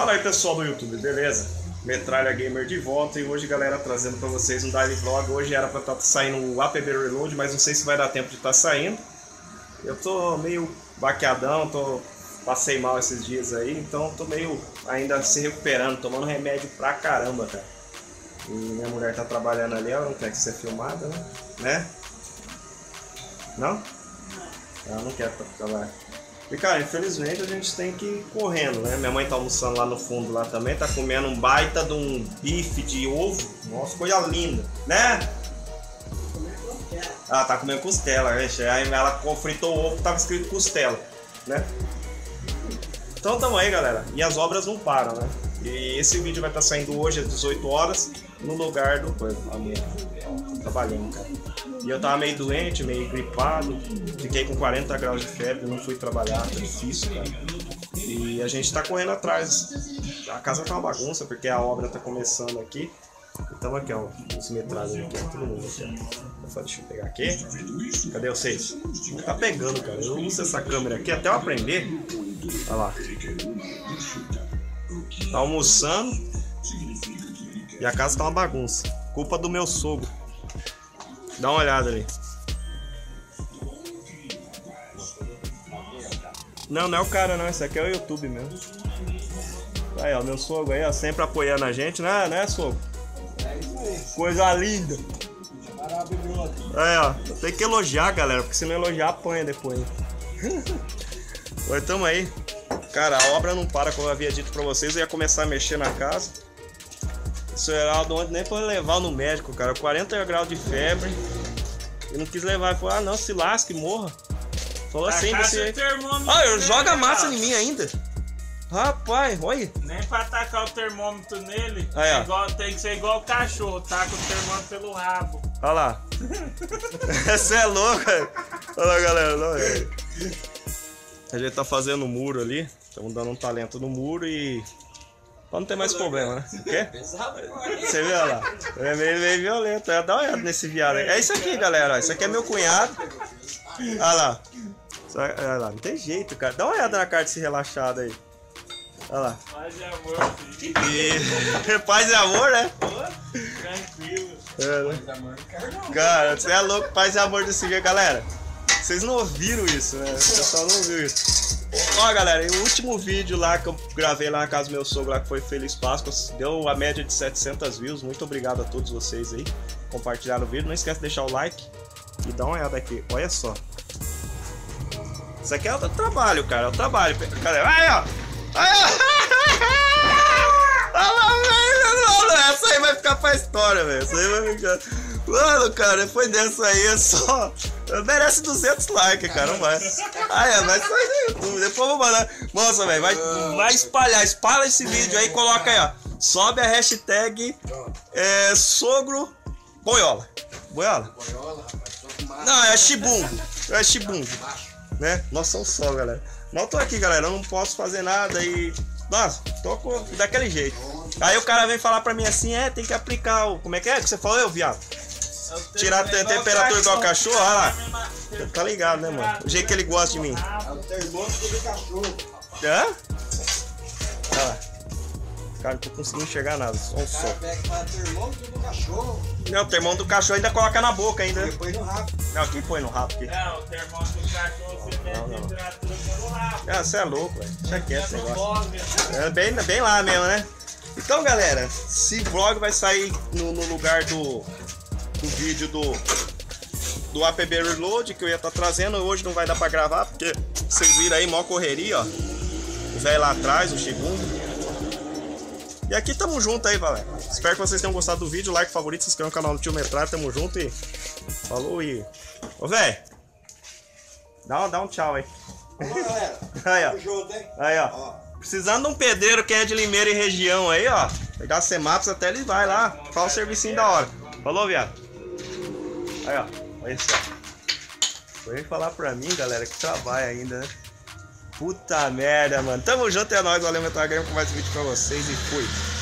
Fala aí, pessoal do YouTube, beleza? Metralha Gamer de volta e hoje, galera, trazendo pra vocês um daily vlog. Hoje era pra estar saindo o APB Reload, mas não sei se vai dar tempo de estar saindo. Eu tô meio baqueadão, passei mal esses dias aí, então tô meio ainda se recuperando, tomando remédio pra caramba, cara. E minha mulher tá trabalhando ali, ela não quer que seja filmada, né? Não? Ela não quer trabalhar. E cara, infelizmente a gente tem que ir correndo, né? Minha mãe tá almoçando lá no fundo lá também, tá comendo um baita de um bife de ovo. Nossa, coisa linda, né? Ah, tá comendo costela, né? Aí ela fritou o ovo, tava escrito costela, né? Então tamo aí, galera. E as obras não param, né? E esse vídeo vai estar saindo hoje às 18 horas no lugar do trabalhando, cara. E eu tava meio doente, meio gripado, fiquei com 40 graus de febre, não fui trabalhar, tá difícil, cara. E a gente tá correndo atrás. A casa tá uma bagunça, porque a obra tá começando aqui. Então aqui, ó, os metralhas aqui, ó, todo mundo aqui, ó. Deixa eu pegar aqui. Cadê vocês? Tá pegando, cara. Eu uso essa câmera aqui até eu aprender. Olha lá. Tá almoçando. E a casa tá uma bagunça. Culpa do meu sogro. Dá uma olhada ali. Não, não é o cara não, esse aqui é o YouTube mesmo. Aí, ó, meu sogro aí, ó, sempre apoiando a gente, né, sogro? É isso aí. Coisa linda. Maravilhoso. Aí, ó, tem que elogiar, galera, porque se não elogiar, apanha depois. Oi, tamo aí. Cara, a obra não para, como eu havia dito pra vocês, eu ia começar a mexer na casa. O seu Heraldo ontem nem foi levar no médico, cara. 40 graus de febre. E não quis levar. Ele falou, ah não, se lasque, morra. Falou assim desse jeito. Ah, eu jogo a massa em mim ainda. Rapaz, olha. Nem pra tacar o termômetro nele, aí, ó. Tem que ser igual o cachorro, taca o termômetro pelo rabo. Olha lá. Você é louco, cara. Olha lá, galera. A gente tá fazendo o muro ali. Estamos dando um talento no muro e... pra não ter mais problema, né? Quer? Você viu lá? É meio violento. Dá uma olhada nesse viado aí. É isso aqui, galera. Isso aqui é meu cunhado. Olha lá. Olha lá. Não tem jeito, cara. Dá uma olhada na cara desse relaxado aí. Olha lá. Paz e amor, filho. E... paz e amor, né? Tranquilo. Cara, você é louco. Paz e amor desse jeito, galera. Vocês não ouviram isso, né? O pessoal não ouviu isso. Ó, galera, o último vídeo lá que eu gravei lá na casa do meu sogro, lá que foi Feliz Páscoa, deu a média de 700 views. Muito obrigado a todos vocês aí. Compartilharam o vídeo. Não esquece de deixar o like e dá uma olhada aqui. Olha só. Isso aqui é o trabalho, cara. É o trabalho. Galera, aí, ó. Essa aí vai ficar pra história, velho. Essa aí vai ficar... Mano, cara, depois dessa aí é só... merece 200 likes, cara, não vai. Ah, é, vai sair no YouTube. Depois eu vou mandar. Nossa, velho, vai espalhar. Espalha esse vídeo aí e coloca aí, ó. Sobe a hashtag sogro boiola. Boiola? Não, é chibungo. É chibungo. Né? Nossa, um só, galera. Não tô aqui, galera. Eu não posso fazer nada e... Nossa, tô daquele jeito. Aí o cara vem falar pra mim assim, tem que aplicar o... Como é que você falou, viado? Tirar a temperatura igual cachorro, olha lá. Tá ligado, né, mano? O jeito que ele gosta de mim. É o termômetro do cachorro. Hã? Olha lá. Cara, não tô conseguindo enxergar nada. Só um sol. Pega o termômetro do cachorro. Não, o termômetro do cachorro ainda coloca na boca ainda. Põe no rabo. Não, quem põe no rabo aqui? Não, o termômetro do cachorro você mede a temperatura pelo rabo. Ah, você é louco, velho. Deixa quieto esse negócio. É bem lá mesmo, né? Então, galera, esse vlog vai sair no lugar do vídeo do APB Reload que eu ia estar trazendo. Hoje não vai dar pra gravar porque vocês viram aí, mó correria, ó. O velho lá atrás, o Shibundo. E aqui tamo junto aí, galera. Espero que vocês tenham gostado do vídeo. Like, favorito, se inscreva no canal do Tio Metralha. Tamo junto e falou e... Ô, velho, dá um tchau aí. Vamos, galera. Aí, ó. Tamo junto, hein? Aí, ó. Precisando de um pedreiro que é de Limeira e região aí, ó. Pegar Semaps até ele vai lá. Faz um servicinho da hora. Falou, viado. Aí, ó. Olha só. Foi falar pra mim, galera, que trabalha ainda, né? Puta merda, mano. Tamo junto, é nóis. Valeu, Metralha Gamer, com mais um vídeo pra vocês e fui.